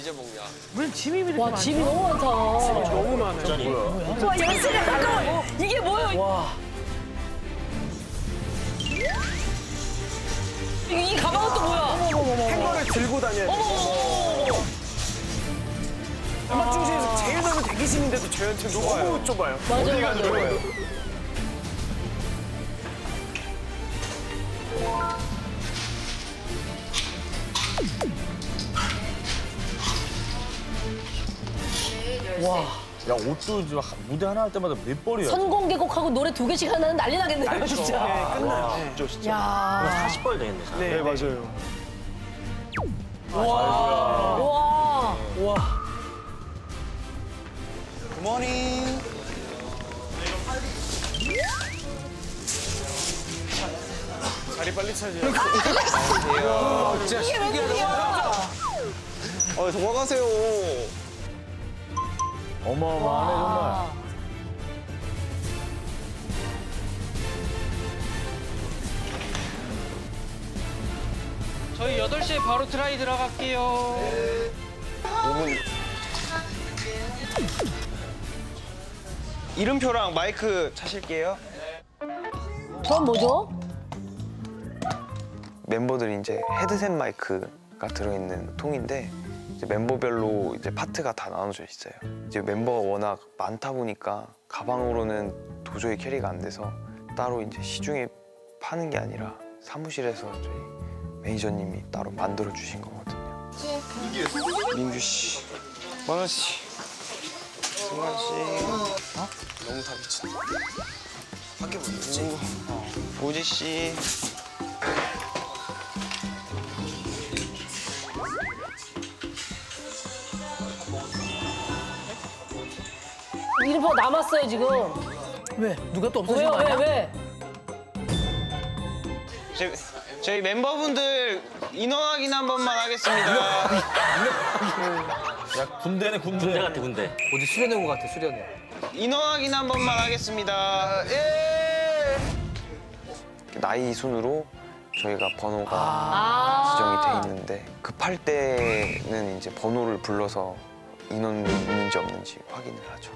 언제 먹냐? 왜 짐이 이렇게 와, 많죠? 짐이 너무 많다. 너무 많아요. 와, 연습을 잠깐만. 이게 뭐예요? 와. 이 가방은 또 뭐야? 행거를 들고 다녀야 돼. 어머. 음악 중심에서 제일 넓은 대기실인데도 저희한테 너무 좁아요. 맞아요. 와. 야, 옷도 무대 하나 할 때마다 몇 벌이야. 선공개곡하고 노래 2개씩 하나는 난리 나겠네요, 진짜. 네, 끝나요. 진짜. 야. 40벌 되겠네. 네, 맞아요. 와. 와. 굿모닝. 자리 빨리 차지. 안녕하세요. 이게 웬일이야? 도망가세요. 어마어마하네, 정말. 저희 8시에 바로 트라이 들어갈게요. 5분. 이름표랑 마이크 차실게요. 전 뭐죠? 멤버들이 이제 헤드셋 마이크가 들어있는 통인데 이제 멤버별로 이제 파트가 다 나눠져 있어요. 이제 멤버가 워낙 많다 보니까 가방으로는 도저히 캐리가 안 돼서 따로 이제 시중에 파는 게 아니라 사무실에서 저희 매니저님이 따로 만들어 주신 거거든요. 민규 씨, 만원 씨, 승관 씨, 너무 다 미쳤다. 밖에 못 있지? 보지 씨. 이름표 남았어요, 지금. 왜? 누가 또 없어진 왜요, 거 아니야? 왜? 저희 멤버분들 인원 확인 한 번만 하겠습니다. 야, 군대네, 군대 같아, 군대. 어디 수련회 온 것 같아, 수련회. 인원 확인 한 번만 하겠습니다. 예. 나이 순으로 저희가 번호가 지정이 돼 있는데 급할 때는 이제 번호를 불러서 인원이 있는지 없는지 확인을 하죠.